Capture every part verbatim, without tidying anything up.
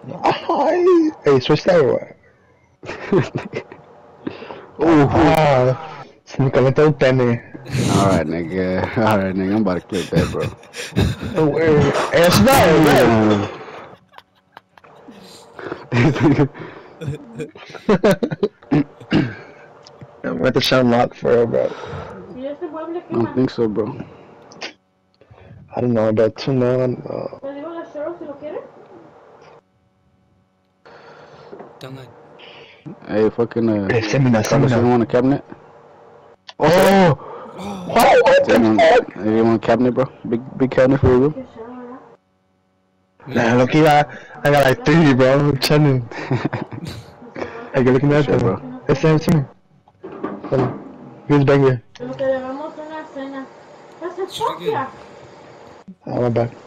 Ay, hey, switch that or what? Ooh. Ah, se me calentó el pene. Alright, nigga. Alright, nigga. I'm about to clip that, bro. Oh, wait. Hey, it's right, I'm going to sound locked for her, bro. I don't think so, bro. I don't know about two man. Uh, Hey, fucking, uh, hey, send me that, send me Carlos, you that. want a cabinet? Oh! What? What the fuck? Hey, you want a cabinet, bro? Big, big cabinet for your room? Nah, look, I got, I got like three, bro. I'm chilling. Hey, you're looking at Sure, that, bro. bro. Hey, send it to me. Hold on. Who's back here? Oh, my bad.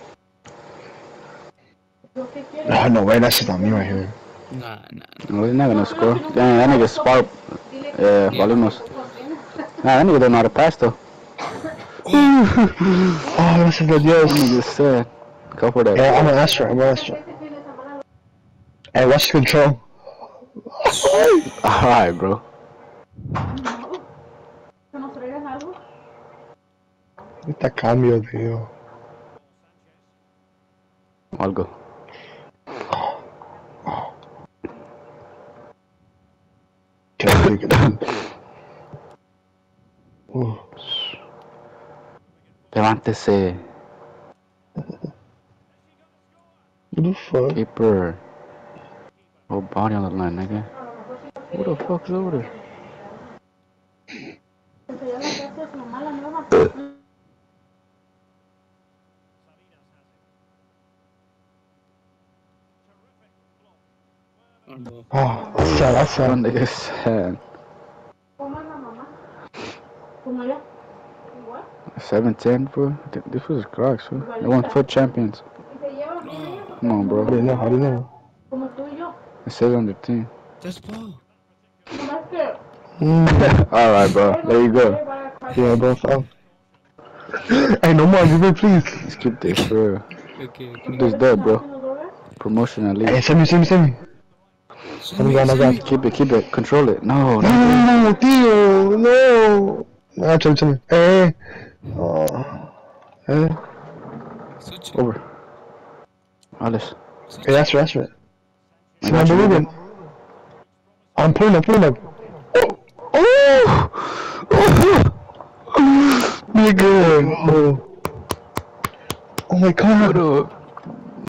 Oh, no way, that's just on me right here. Nah, nah. No, he's not gonna score. Damn, that nigga spark. Yeah, Balinos. Nah, that nigga don't know how to pass, though. Oh, gracias a That Dios. nigga said. Go for that. Yeah, I'm an Astro, I'm an Astro. Hey, watch the control. Alright, bro. Ahorita cambio, tío. Algo. Qué rico. Uh. Levántese. What the fuck? Keeper. Oh, body on the line, nigga. Who the fuck's over there? Oh, that's sad, that's That sad. nigga sad. seven ten, bro. This was Crocs, bro. They won foot champions. Come on, bro. How do you know? How do you know? It says on the team. That's ball. Mm. Alright, bro. There you go. Yeah, bro, fam. Hey, no more, give me, please. Let's keep this, bro. Okay, Keep okay. this dead, bro. Promotion at Hey, least. send me, send me, send me. Send me, send me. Keep it, keep it. Control it. No, No, no. no, no, tío, no. No, tell me, tell me. Hey, oh, hey. Switch it. Over. Alice. Switch Hey, that's right, that's right. I See, got I'm you, moving. nigga. I'm pulling up, pulling up. Oh! Nigga. Oh. Oh my god. What up?